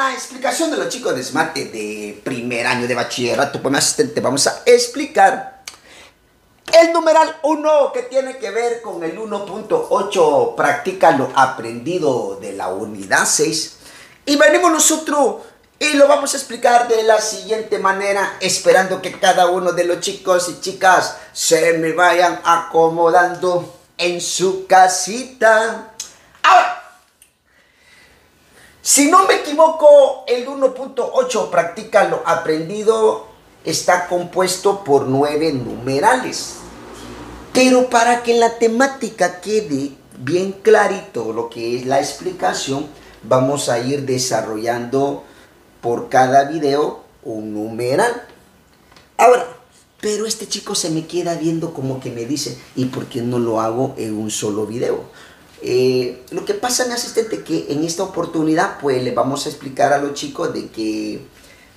la explicación de los chicos de SMATE de primer año de bachillerato, pues mi asistente, vamos a explicar el numeral 1 que tiene que ver con el 1.8, practica lo aprendido de la unidad 6. Y venimos nosotros y lo vamos a explicar de la siguiente manera, esperando que cada uno de los chicos y chicas se me vayan acomodando en su casita. Ahora, si no me equivoco, el 1.8, practica lo aprendido, está compuesto por 9 numerales. Pero para que la temática quede bien clarito lo que es la explicación, vamos a ir desarrollando por cada video un numeral. Ahora, pero este chico se me queda viendo como que me dice, ¿y por qué no lo hago en un solo video? Lo que pasa, mi asistente, que en esta oportunidad pues le vamos a explicar a los chicos de que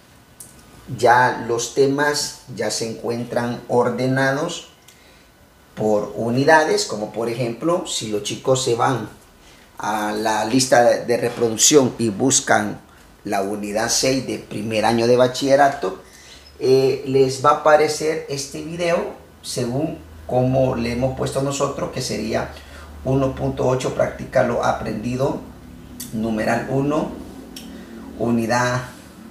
ya los temas ya se encuentran ordenados por unidades, como por ejemplo, si los chicos se van a la lista de reproducción y buscan la unidad 6 de primer año de bachillerato, les va a aparecer este video según como le hemos puesto nosotros, que sería 1.8, practica lo aprendido, numeral 1, unidad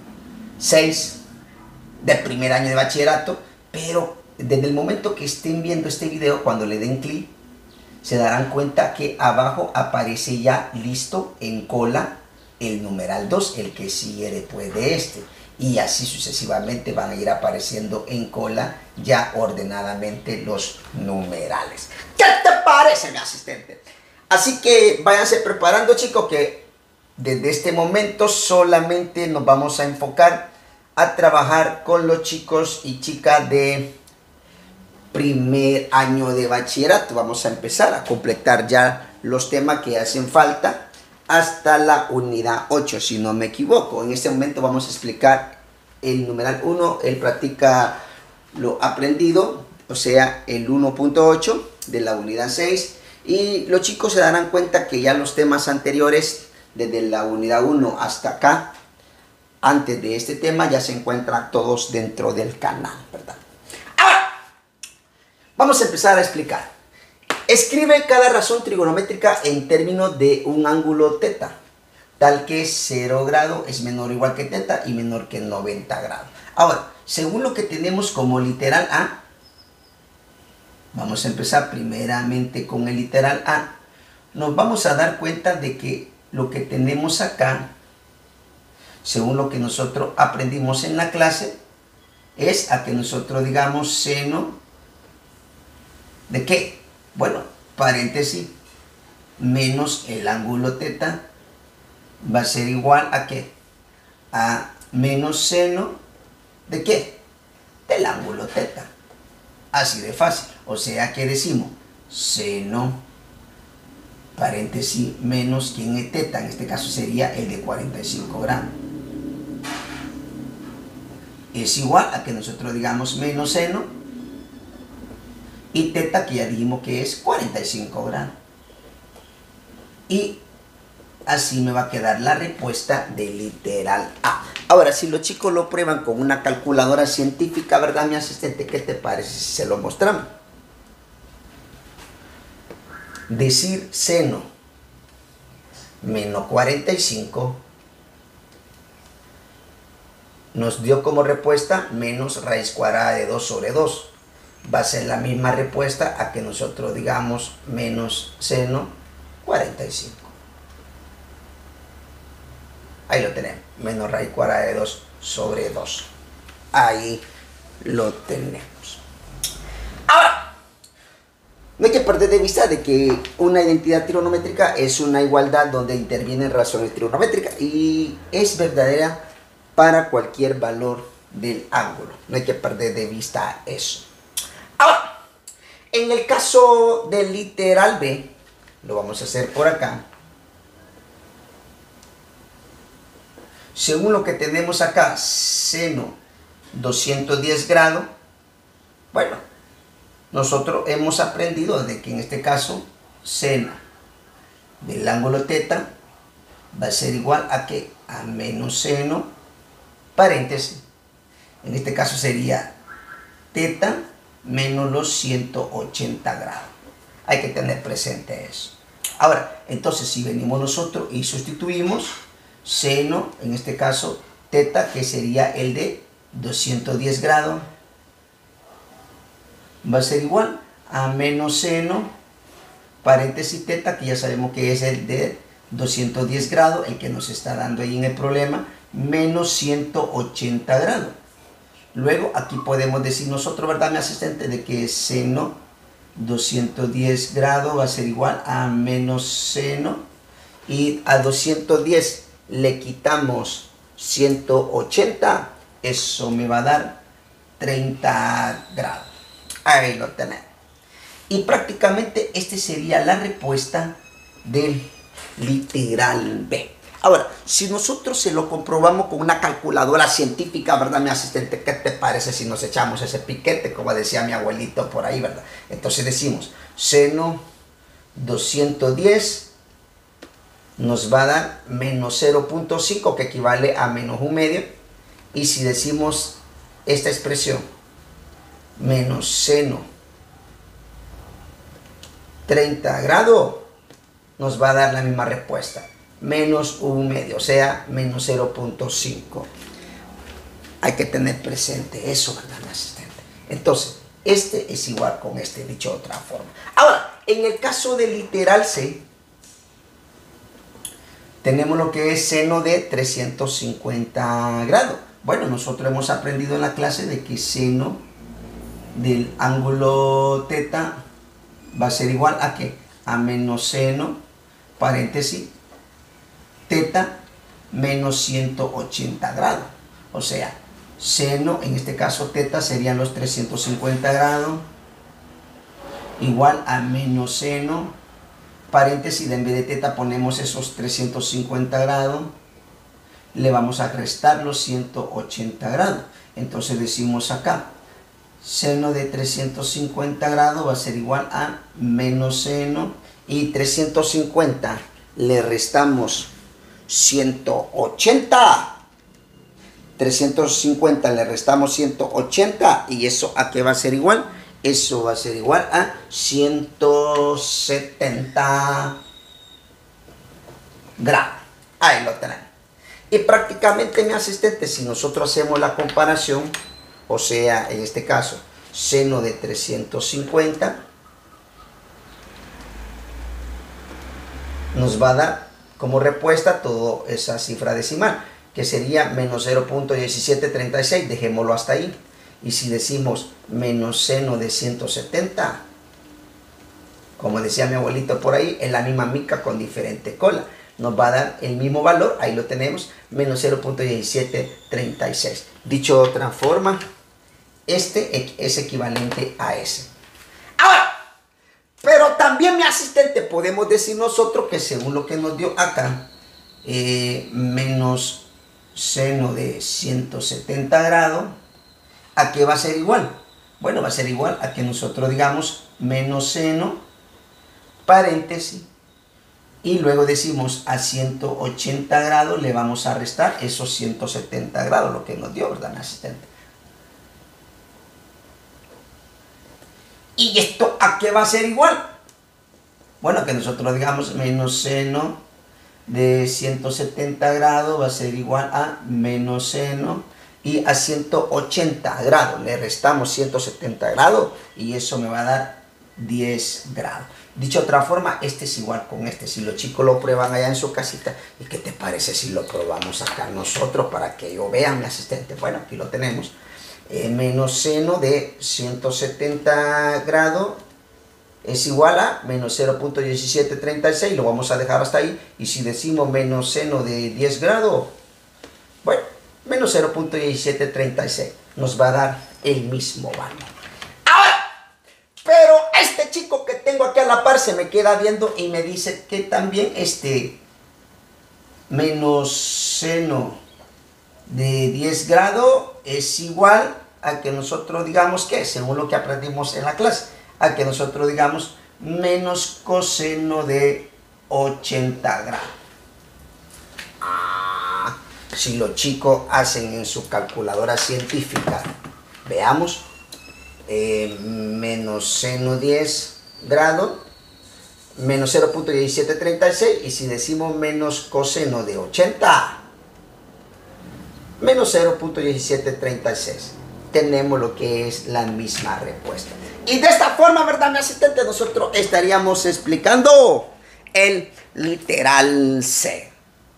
6 de primer año de bachillerato. Pero desde el momento que estén viendo este video, cuando le den clic, se darán cuenta que abajo aparece ya listo en cola el numeral 2, el que sigue después de este. Y así sucesivamente van a ir apareciendo en cola ya ordenadamente los numerales. ¿Qué te parece, mi asistente? Así que váyanse preparando, chicos, que desde este momento solamente nos vamos a enfocar a trabajar con los chicos y chicas de primer año de bachillerato. Vamos a empezar a completar ya los temas que hacen falta hasta la unidad 8, si no me equivoco. En este momento vamos a explicar el numeral 1, él practica lo aprendido, o sea, el 1.8 de la unidad 6. Y los chicos se darán cuenta que ya los temas anteriores, desde la unidad 1 hasta acá, antes de este tema, ya se encuentran todos dentro del canal, ¿verdad? Ahora, vamos a empezar a explicar. Escribe cada razón trigonométrica en términos de un ángulo teta, tal que 0 grado es menor o igual que teta y menor que 90 grados. Ahora, según lo que tenemos como literal A, vamos a empezar primeramente con el literal A. Nos vamos a dar cuenta de que lo que tenemos acá, según lo que nosotros aprendimos en la clase, es a que nosotros digamos seno de qué. Bueno, paréntesis, menos el ángulo teta va a ser igual a qué? A menos seno de qué? Del ángulo teta. Así de fácil. O sea que decimos seno, paréntesis, menos quién es teta. En este caso sería el de 45 grados. Es igual a que nosotros digamos menos seno y teta, que ya dijimos que es 45 grados. Y así me va a quedar la respuesta del literal A. Ahora, si los chicos lo prueban con una calculadora científica, ¿verdad, mi asistente? ¿Qué te parece si se lo mostramos? Decir seno menos 45 nos dio como respuesta menos raíz cuadrada de 2 sobre 2. Va a ser la misma respuesta a que nosotros digamos menos seno 45. Ahí lo tenemos, menos raíz cuadrada de 2 sobre 2. Ahí lo tenemos. Ahora, no hay que perder de vista de que una identidad trigonométrica es una igualdad donde intervienen razones trigonométricas y es verdadera para cualquier valor del ángulo. No hay que perder de vista eso. Ahora, en el caso del literal B, lo vamos a hacer por acá. Según lo que tenemos acá, seno 210 grados, bueno, nosotros hemos aprendido de que en este caso seno del ángulo teta va a ser igual a que a menos seno, paréntesis. En este caso sería teta menos los 180 grados. Hay que tener presente eso. Ahora, entonces si venimos nosotros y sustituimos seno, en este caso teta, que sería el de 210 grados, va a ser igual a menos seno, paréntesis teta, que ya sabemos que es el de 210 grados, el que nos está dando ahí en el problema, menos 180 grados. Luego aquí podemos decir nosotros, ¿verdad, mi asistente? De que seno 210 grados va a ser igual a menos seno, y a 210 le quitamos 180, eso me va a dar 30 grados. Ahí lo tenemos. Y prácticamente esta sería la respuesta del literal B. Ahora, si nosotros se lo comprobamos con una calculadora científica, ¿verdad, mi asistente? ¿Qué te parece si nos echamos ese piquete, como decía mi abuelito por ahí, ¿verdad? Entonces decimos, seno 210 nos va a dar menos 0.5, que equivale a menos 1/2. Y si decimos esta expresión, menos seno 30 grados, nos va a dar la misma respuesta, menos 1/2, o sea, menos 0.5. Hay que tener presente eso, ¿verdad, mi asistente? Entonces, este es igual con este, dicho de otra forma. Ahora, en el caso del literal C, tenemos lo que es seno de 350 grados. Bueno, nosotros hemos aprendido en la clase de que seno del ángulo teta va a ser igual a ¿qué? A menos seno, paréntesis, teta menos 180 grados. O sea, seno, en este caso teta, serían los 350 grados, igual a menos seno, paréntesis, en vez de teta ponemos esos 350 grados, le vamos a restar los 180 grados. Entonces decimos acá, seno de 350 grados va a ser igual a menos seno, y 350 le restamos 180. 350 le restamos 180, y eso ¿a qué va a ser igual? Eso va a ser igual a 170 grados. Ahí lo tenemos. Y prácticamente, mi asistente, si nosotros hacemos la comparación, o sea, en este caso, seno de 350 nos va a dar como respuesta toda esa cifra decimal, que sería menos 0.1736, dejémoslo hasta ahí. Y si decimos menos seno de 170, como decía mi abuelito por ahí, es la misma mica con diferente cola. Nos va a dar el mismo valor, ahí lo tenemos, menos 0.1736. Dicho de otra forma, este es equivalente a ese. Ahora, pero también, mi asistente, podemos decir nosotros que según lo que nos dio acá, menos seno de 170 grados, ¿a qué va a ser igual? Bueno, va a ser igual a que nosotros digamos menos seno, paréntesis, y luego decimos a 180 grados le vamos a restar esos 170 grados, lo que nos dio, ¿verdad, mi asistente? ¿Y esto a qué va a ser igual? Bueno, que nosotros digamos menos seno de 170 grados va a ser igual a menos seno, y a 180 grados le restamos 170 grados, y eso me va a dar 10 grados. Dicho de otra forma, este es igual con este. Si los chicos lo prueban allá en su casita, ¿y qué te parece si lo probamos acá nosotros para que yo vean, mi asistente? Bueno, aquí lo tenemos. Menos seno de 170 grados es igual a menos 0.1736, lo vamos a dejar hasta ahí. Y si decimos menos seno de 10 grados, bueno, menos 0.1736 nos va a dar el mismo valor. Ahora, pero este chico que tengo aquí a la par se me queda viendo y me dice que también menos seno de 10 grados es igual a que nosotros digamos que, según lo que aprendimos en la clase, a que nosotros digamos menos coseno de 80 grados. si los chicos hacen en su calculadora científica, veamos, menos seno 10 grados, menos 0.1736, y si decimos menos coseno de 80, menos 0.1736, tenemos lo que es la misma respuesta. Y de esta forma, ¿verdad, mi asistente? Nosotros estaríamos explicando el literal C.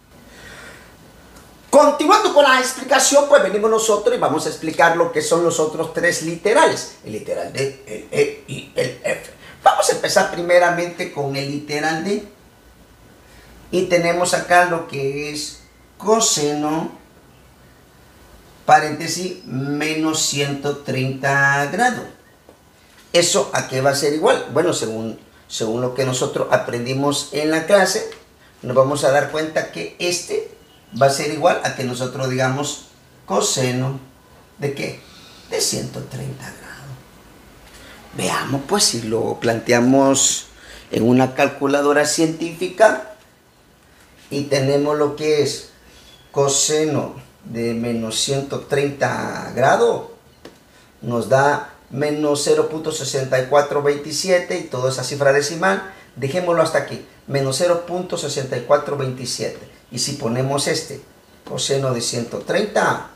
Continuando con la explicación, pues venimos nosotros y vamos a explicar lo que son los otros tres literales. El literal D, el E y el F. Vamos a empezar primeramente con el literal D. Y tenemos acá lo que es coseno, paréntesis, menos 130 grados. ¿Eso a qué va a ser igual? Bueno, según lo que nosotros aprendimos en la clase, nos vamos a dar cuenta que este va a ser igual a que nosotros digamos coseno de ¿qué? De 130 grados. Veamos pues si lo planteamos en una calculadora científica y tenemos lo que es coseno de menos 130 grados, nos da menos 0.6427 y toda esa cifra decimal, dejémoslo hasta aquí, menos 0.6427. Y si ponemos este, coseno de 130,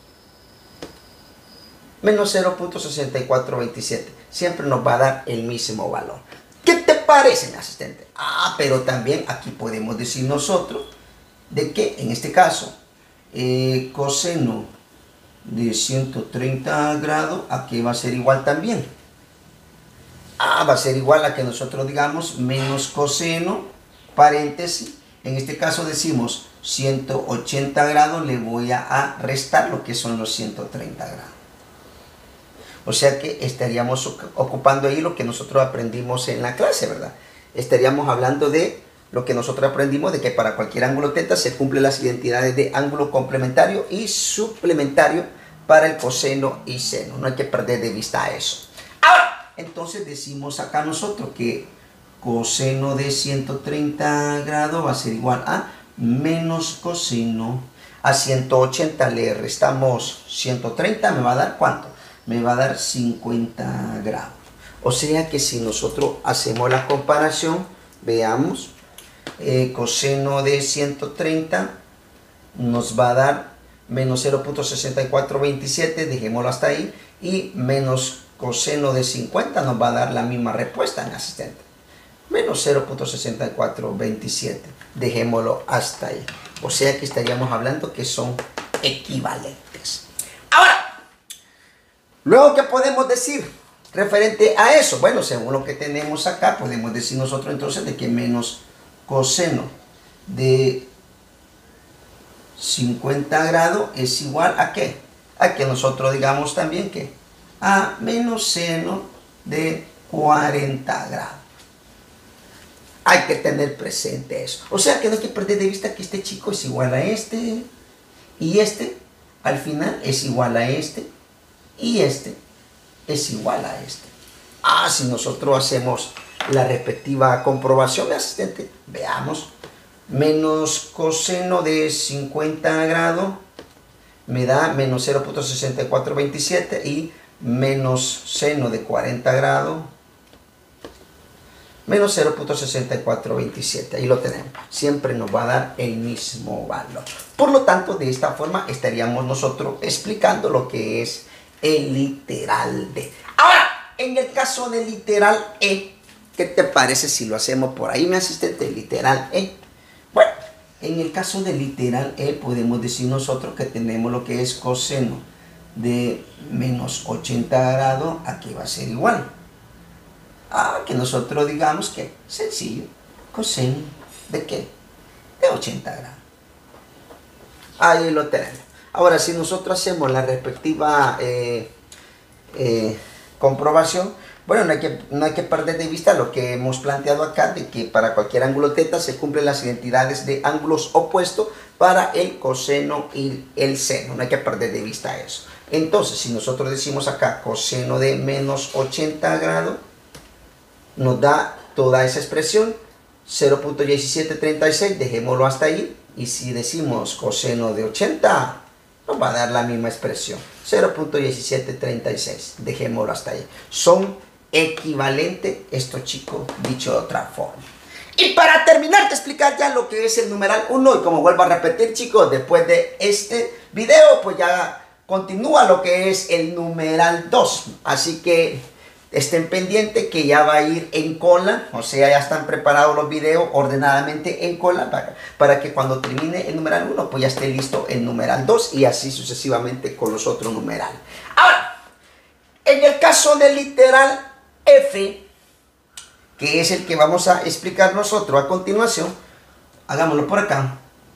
menos 0.6427, siempre nos va a dar el mismo valor. ¿Qué te parece, mi asistente? Pero también aquí podemos decir nosotros de que en este caso, coseno de 130 grados, aquí va a ser igual también. Va a ser igual a que nosotros digamos menos coseno, paréntesis, en este caso decimos 180 grados, le voy a restar lo que son los 130 grados. O sea que estaríamos ocupando ahí lo que nosotros aprendimos en la clase, ¿verdad? Estaríamos hablando de lo que nosotros aprendimos, de que para cualquier ángulo θ se cumplen las identidades de ángulo complementario y suplementario para el coseno y seno. No hay que perder de vista eso. Ahora, entonces decimos acá nosotros que coseno de 130 grados va a ser igual a menos coseno a 180. Le restamos 130, me va a dar ¿cuánto? Me va a dar 50 grados. O sea que si nosotros hacemos la comparación, veamos, coseno de 130 nos va a dar menos 0.6427, dejémoslo hasta ahí, y menos coseno de 50 nos va a dar la misma respuesta, en asistente, menos 0.6427, dejémoslo hasta ahí. O sea que estaríamos hablando que son equivalentes. Ahora, luego, ¿qué podemos decir referente a eso? Bueno, según lo que tenemos acá, podemos decir nosotros entonces de que menos coseno de 50 grados es igual a ¿qué? A que nosotros digamos también que a menos seno de 40 grados. Hay que tener presente eso. O sea que no hay que perder de vista que este chico es igual a este, y este al final es igual a este, y este es igual a este. Si nosotros hacemos la respectiva comprobación, de asistente, veamos, menos coseno de 50 grados me da menos 0.6427 y menos seno de 40 grados menos 0.6427. Ahí lo tenemos. Siempre nos va a dar el mismo valor. Por lo tanto, de esta forma estaríamos nosotros explicando lo que es el literal D. Ahora, en el caso del literal E, ¿qué te parece si lo hacemos por ahí, mi asistente? El literal E. Bueno, en el caso del literal E podemos decir nosotros que tenemos lo que es coseno de menos 80 grados, aquí va a ser igual que nosotros digamos que sencillo, coseno de ¿qué? De 80 grados. Ahí lo tenemos. Ahora, si nosotros hacemos la respectiva comprobación, bueno, no hay que perder de vista lo que hemos planteado acá, de que para cualquier ángulo θ se cumplen las identidades de ángulos opuestos para el coseno y el seno. No hay que perder de vista eso. Entonces, si nosotros decimos acá coseno de menos 80 grados, nos da toda esa expresión, 0.1736, dejémoslo hasta ahí, Y si decimos coseno de 80, nos va a dar la misma expresión, 0.1736. Dejémoslo hasta ahí. Son equivalentes estos, chicos, dicho de otra forma. Y para terminar de explicar ya lo que es el numeral 1, y como vuelvo a repetir, chicos, después de este video, pues ya continúa lo que es el numeral 2. Así que estén pendientes que ya va a ir en cola, o sea, ya están preparados los videos ordenadamente en cola para que cuando termine el numeral 1, pues ya esté listo el numeral 2 y así sucesivamente con los otros numerales. Ahora, en el caso del literal F, que es el que vamos a explicar nosotros a continuación, hagámoslo por acá.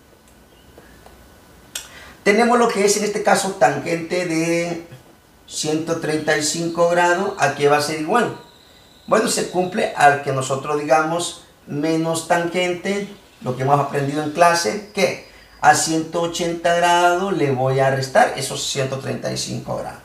Tenemos lo que es en este caso tangente de 135 grados, ¿a qué va a ser igual? Bueno, se cumple al que nosotros digamos menos tangente, lo que hemos aprendido en clase, que a 180 grados le voy a restar esos 135 grados.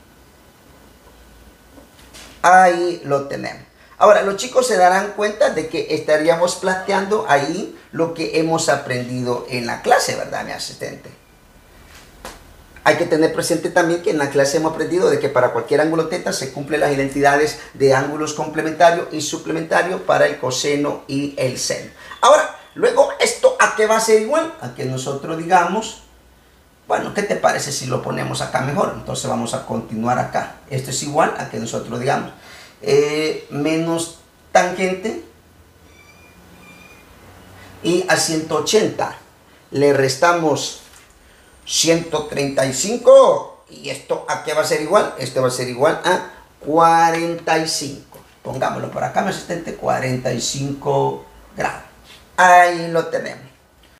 Ahí lo tenemos. Ahora, los chicos se darán cuenta de que estaríamos planteando ahí lo que hemos aprendido en la clase, ¿verdad, mi asistente? Hay que tener presente también que en la clase hemos aprendido de que para cualquier ángulo θ se cumplen las identidades de ángulos complementarios y suplementarios para el coseno y el seno. Ahora, luego, ¿esto a qué va a ser igual? A que nosotros digamos, bueno, ¿qué te parece si lo ponemos acá mejor? Entonces vamos a continuar acá. Esto es igual a que nosotros digamos menos tangente y a 180 le restamos 135 y esto a qué va a ser igual, esto va a ser igual a 45, pongámoslo por acá mi asistente, 45 grados. Ahí lo tenemos.